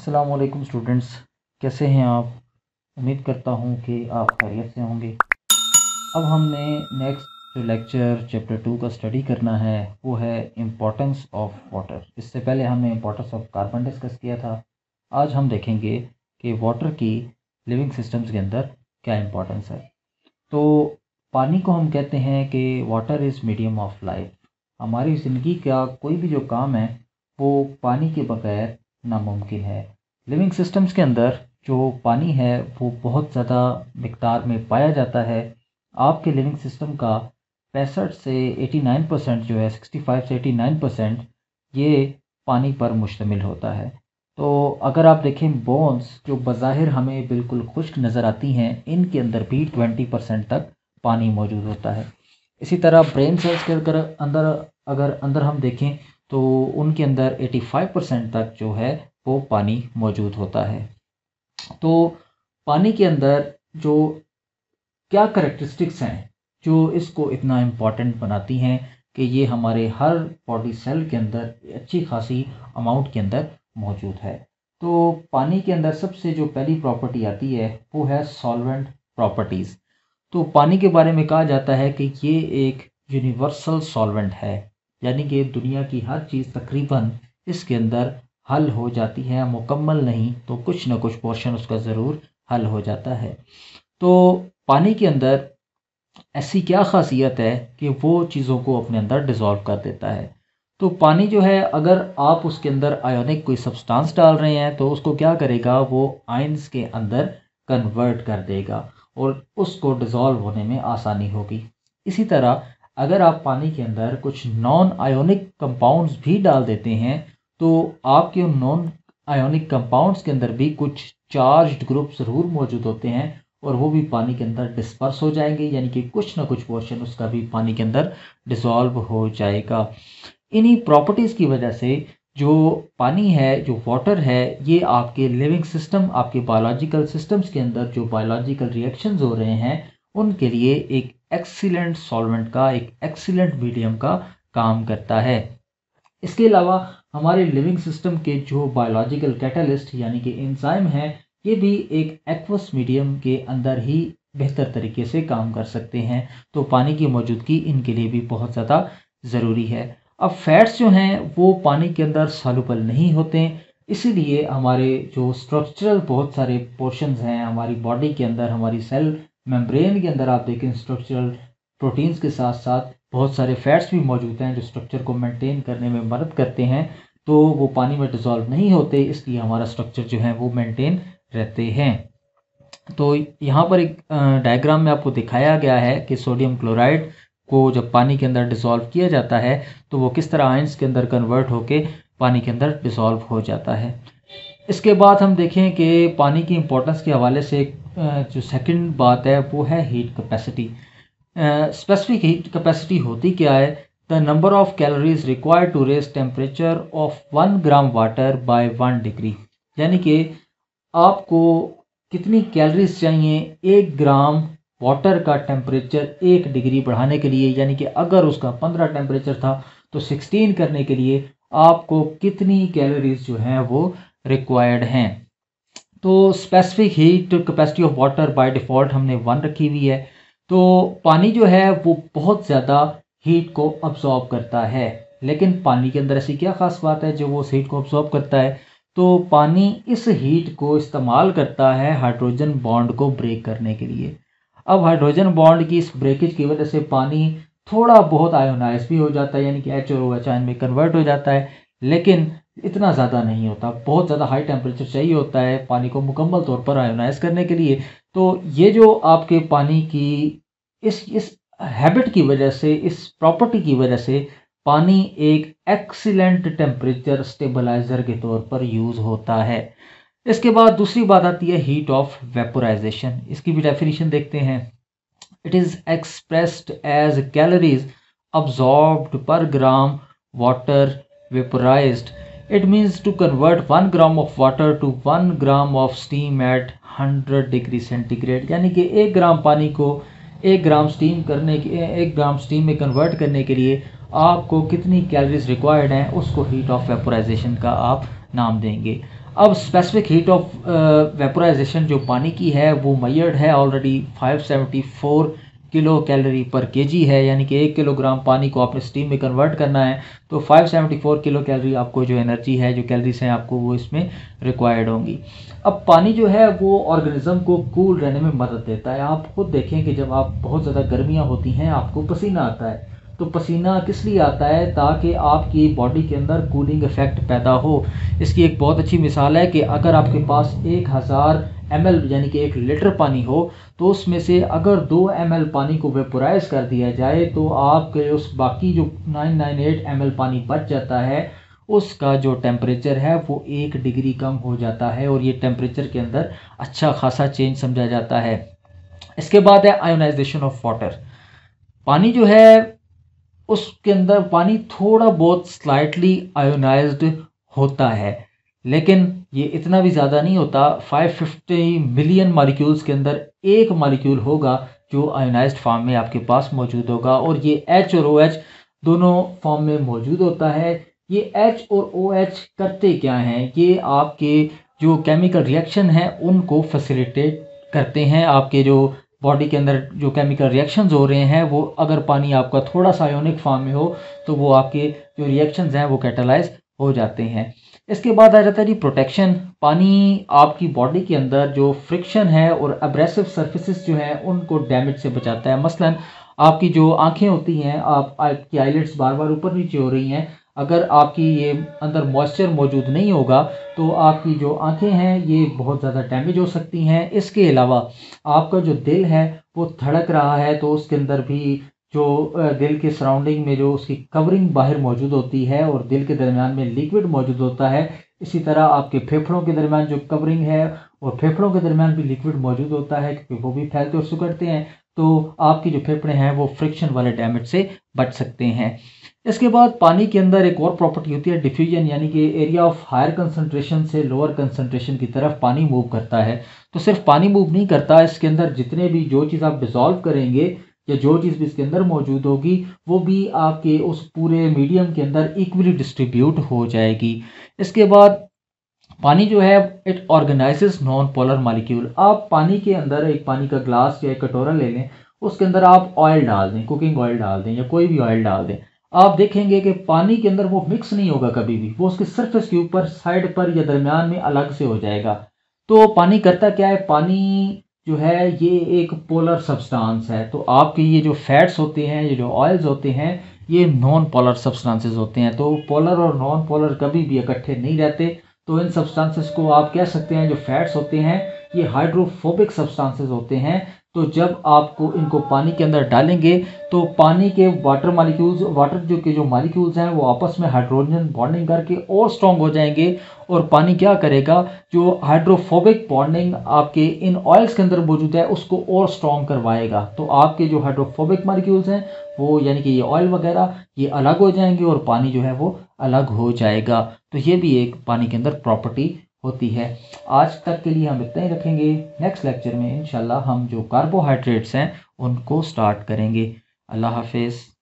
अस्सलाम वालेकुम स्टूडेंट्स, कैसे हैं आप। उम्मीद करता हूं कि आप खैरियत से होंगे। अब हमने नेक्स्ट जो लेक्चर चैप्टर 2 का स्टडी करना है वो है इम्पोर्टेंस ऑफ वाटर। इससे पहले हमने इम्पोर्टेंस ऑफ कार्बन डिस्कस किया था। आज हम देखेंगे कि वाटर की लिविंग सिस्टम्स के अंदर क्या इम्पोर्टेंस है। तो पानी को हम कहते हैं कि water is medium of life. हमारी ज़िंदगी का कोई भी जो काम है वो पानी के बगैर नामुमकिन है। लिविंग सिस्टम्स के अंदर जो पानी है वो बहुत ज़्यादा मिक़दार में पाया जाता है। आपके लिविंग सिस्टम का 65 से 89% जो है 65 से 89% ये पानी पर मुश्तमिल होता है। तो अगर आप देखें बोन्स जो बज़ाहिर हमें बिल्कुल खुश्क नज़र आती हैं, इनके अंदर भी 20% तक पानी मौजूद होता है। इसी तरह ब्रेन सेल्स के अंदर हम देखें तो उनके अंदर 85% तक जो है वो पानी मौजूद होता है। तो पानी के अंदर जो क्या करैक्टरिस्टिक्स हैं जो इसको इतना इम्पॉर्टेंट बनाती हैं कि ये हमारे हर बॉडी सेल के अंदर अच्छी खासी अमाउंट के अंदर मौजूद है। तो पानी के अंदर सबसे जो पहली प्रॉपर्टी आती है वो है सॉल्वेंट प्रॉपर्टीज़। तो पानी के बारे में कहा जाता है कि ये एक यूनिवर्सल सॉल्वेंट है, यानी कि दुनिया की हर चीज़ तकरीबन इसके अंदर हल हो जाती है। मुकम्मल नहीं तो कुछ ना कुछ पोर्शन उसका ज़रूर हल हो जाता है। तो पानी के अंदर ऐसी क्या ख़ासियत है कि वो चीज़ों को अपने अंदर डिज़ोल्व कर देता है। तो पानी जो है अगर आप उसके अंदर आयोनिक कोई सब्सटेंस डाल रहे हैं तो उसको क्या करेगा, वो आयंस के अंदर कन्वर्ट कर देगा और उसको डिज़ोल्व होने में आसानी होगी। इसी तरह अगर आप पानी के अंदर कुछ नॉन आयोनिक कंपाउंड्स भी डाल देते हैं तो आपके उन नॉन आयोनिक कंपाउंड्स के अंदर भी कुछ चार्ज्ड ग्रुप ज़रूर मौजूद होते हैं और वो भी पानी के अंदर डिस्पर्स हो जाएंगे, यानी कि कुछ ना कुछ पोर्शन उसका भी पानी के अंदर डिसॉल्व हो जाएगा। इन्हीं प्रॉपर्टीज़ की वजह से जो पानी है, जो वाटर है, ये आपके लिविंग सिस्टम, आपके बायोलॉजिकल सिस्टम्स के अंदर जो बायोलॉजिकल रिएक्शंस हो रहे हैं उनके लिए एक एक्सीलेंट सॉल्वेंट का, एक एक्सीलेंट मीडियम का काम करता है। इसके अलावा हमारे लिविंग सिस्टम के जो बायोलॉजिकल कैटलिस्ट यानी कि एंजाइम हैं, ये भी एक एक्वस मीडियम के अंदर ही बेहतर तरीके से काम कर सकते हैं। तो पानी की मौजूदगी इनके लिए भी बहुत ज़्यादा ज़रूरी है। अब फैट्स जो हैं वो पानी के अंदर सॉल्युबल नहीं होते, इसीलिए हमारे जो स्ट्रक्चरल बहुत सारे पोर्शंस हैं हमारी बॉडी के अंदर, हमारी सेल मेम्ब्रेन के अंदर आप देखें स्ट्रक्चरल प्रोटीन्स के साथ साथ बहुत सारे फैट्स भी मौजूद हैं जो स्ट्रक्चर को मेंटेन करने में मदद करते हैं। तो वो पानी में डिज़ोल्व नहीं होते, इसलिए हमारा स्ट्रक्चर जो है वो मेंटेन रहते हैं। तो यहाँ पर एक डायग्राम में आपको दिखाया गया है कि सोडियम क्लोराइड को जब पानी के अंदर डिज़ोल्व किया जाता है तो वो किस तरह आयंस के अंदर कन्वर्ट होके पानी के अंदर डिज़ोल्व हो जाता है। इसके बाद हम देखें कि पानी की इम्पोर्टेंस के हवाले से जो सेकंड बात है वो है heat capacity. Specific heat capacity होती क्या है? The number of calories required to raise temperature of 1 gram water by 1 degree, यानी कि आपको कितनी कैलोरीज चाहिए 1 ग्राम वाटर का टेम्परेचर 1 डिग्री बढ़ाने के लिए, यानी कि अगर उसका 15 टेम्परेचर था तो 16 करने के लिए आपको कितनी कैलोरीज जो हैं वो रिक्वायर्ड हैं। तो specific heat capacity of water by default हमने 1 रखी हुई है। तो पानी जो है वो बहुत ज़्यादा हीट को अब्जॉर्ब करता है, लेकिन पानी के अंदर ऐसी क्या ख़ास बात है जो वो उस हीट को अब्जॉर्ब करता है? तो पानी इस हीट को इस्तेमाल करता है हाइड्रोजन बॉन्ड को ब्रेक करने के लिए। अब हाइड्रोजन बॉन्ड की इस ब्रेकेज की वजह से पानी थोड़ा बहुत आयोनाइज भी हो जाता है, यानी कि H और OH आयन में कन्वर्ट हो जाता है, लेकिन इतना ज़्यादा नहीं होता। बहुत ज़्यादा हाई टेम्परेचर चाहिए होता है पानी को मुकम्मल तौर पर आयोनाइज करने के लिए। तो ये जो आपके पानी की इस हैबिट की वजह से, इस प्रॉपर्टी की वजह से पानी एक एक्सीलेंट टेम्परेचर स्टेबलाइज़र के तौर पर यूज़ होता है। इसके बाद दूसरी बात आती है हीट ऑफ वेपोराइजेशन। इसकी भी डेफिनेशन देखते हैं। It is expressed as calories absorbed per gram water vaporized. It means to convert 1 gram of water to 1 gram of steam at 100 degree centigrade, यानी कि 1 ग्राम पानी को 1 ग्राम स्टीम में कन्वर्ट करने के लिए आपको कितनी कैलोरीज रिक्वायर्ड हैं, उसको हीट ऑफ वेपोराइजेशन का आप नाम देंगे। अब स्पेसिफिक हीट ऑफ वेपोराइजेशन जो पानी की है वो मेजर्ड है already 574 kilo calorie per KG है, यानी कि 1 किलोग्राम पानी को आपने स्टीम में कन्वर्ट करना है तो 574 किलो कैलोरी आपको जो एनर्जी है, जो कैलोरीज हैं आपको वो इसमें रिक्वायर्ड होंगी। अब पानी जो है वो ऑर्गेनिज्म को कूल रहने में मदद देता है। आप खुद देखें कि जब आप बहुत ज़्यादा गर्मियाँ होती हैं आपको पसीना आता है, तो पसीना किस लिए आता है? ताकि आपकी बॉडी के अंदर कूलिंग इफेक्ट पैदा हो। इसकी एक बहुत अच्छी मिसाल है कि अगर आपके पास 1000 ml यानी कि 1 लीटर पानी हो तो उसमें से अगर 2 ml पानी को वेपोराइज कर दिया जाए तो आपके उस बाकी जो 998 ml पानी बच जाता है उसका जो टेम्परेचर है वो 1 डिग्री कम हो जाता है, और ये टेम्परेचर के अंदर अच्छा खासा चेंज समझा जाता है। इसके बाद है आयोनाइजेशन ऑफ वाटर। पानी जो है उसके अंदर पानी थोड़ा बहुत स्लाइटली आयोनाइज्ड होता है, लेकिन ये इतना भी ज़्यादा नहीं होता। 550 मिलियन मॉलिक्यूल्स के अंदर एक मॉलिक्यूल होगा जो आयोनाइज्ड फॉर्म में आपके पास मौजूद होगा, और ये H और OH दोनों फॉर्म में मौजूद होता है। ये H और OH करते क्या हैं? ये आपके जो केमिकल रिएक्शन हैं उनको फैसिलिटेट करते हैं। आपके जो बॉडी के अंदर जो केमिकल रिएक्शंस हो रहे हैं वो अगर पानी आपका थोड़ा सा आयोनिक फॉर्म में हो तो वो आपके जो रिएक्शंस हैं वो कैटालाइज हो जाते हैं। इसके बाद आ जाता है जी प्रोटेक्शन। पानी आपकी बॉडी के अंदर जो फ्रिक्शन है और एब्रेसिव सर्फेसिस जो हैं उनको डैमेज से बचाता है। मसलन आपकी जो आंखें होती हैं, आपकी आईलिड्स बार बार ऊपर नीचे हो रही हैं, अगर आपकी ये अंदर मॉइस्चर मौजूद नहीं होगा तो आपकी जो आंखें हैं ये बहुत ज़्यादा डैमेज हो सकती हैं। इसके अलावा आपका जो दिल है वो धड़क रहा है तो उसके अंदर भी जो दिल के सराउंडिंग में जो उसकी कवरिंग बाहर मौजूद होती है और दिल के दरमियान में लिक्विड मौजूद होता है, इसी तरह आपके फेफड़ों के दरमियान जो कवरिंग है और फेफड़ों के दरमियान भी लिक्विड मौजूद होता है क्योंकि वो भी फैलते और सिकुड़ते हैं, तो आपके जो फेफड़े हैं वो फ्रिक्शन वाले डैमेज से बच सकते हैं। इसके बाद पानी के अंदर एक और प्रॉपर्टी होती है डिफ्यूजन, यानी कि एरिया ऑफ हायर कंसंट्रेशन से लोअर कंसंट्रेशन की तरफ पानी मूव करता है। तो सिर्फ पानी मूव नहीं करता, इसके अंदर जितने भी जो चीज़ आप डिसॉल्व करेंगे या जो चीज़ भी इसके अंदर मौजूद होगी वो भी आपके उस पूरे मीडियम के अंदर इक्वली डिस्ट्रीब्यूट हो जाएगी। इसके बाद पानी जो है it organises non polar molecule. आप पानी के अंदर एक पानी का ग्लास या एक कटोरा ले लें, उसके अंदर आप ऑयल डाल दें, कुकिंग ऑयल डाल दें या कोई भी ऑयल डाल दें, आप देखेंगे कि पानी के अंदर वो मिक्स नहीं होगा कभी भी, वो उसके सरफेस के ऊपर साइड पर या दरमियान में अलग से हो जाएगा। तो पानी करता क्या है? पानी जो है ये एक पोलर सब्सटेंस है। तो आपके ये जो फैट्स होते हैं, ये जो ऑयल्स होते हैं, ये नॉन पोलर सब्सटेंसेस होते हैं। तो पोलर और नॉन पोलर कभी भी इकट्ठे नहीं रहते। तो इन सब्सटेंसेस को आप कह सकते हैं जो फैट्स होते हैं ये हाइड्रोफोबिक सब्सटेंसेस होते हैं। तो जब आपको इनको पानी के अंदर डालेंगे तो पानी के वाटर मॉलिक्यूल्स, वाटर जो मॉलिक्यूल्स हैं वो आपस में हाइड्रोजन बॉन्डिंग करके और स्ट्रॉन्ग हो जाएंगे, और पानी क्या करेगा? जो हाइड्रोफोबिक बॉन्डिंग आपके इन ऑयल्स के अंदर मौजूद है उसको और स्ट्रॉन्ग करवाएगा। तो आपके जो हाइड्रोफोबिक मॉलिक्यूल्स हैं वो यानी कि ये ऑयल वगैरह ये अलग हो जाएंगे और पानी जो है वो अलग हो जाएगा। तो ये भी एक पानी के अंदर प्रॉपर्टी होती है। आज तक के लिए हम इतना ही रखेंगे। नेक्स्ट लेक्चर में इंशाल्लाह हम जो कार्बोहाइड्रेट्स हैं उनको स्टार्ट करेंगे। अल्लाह हाफिज़।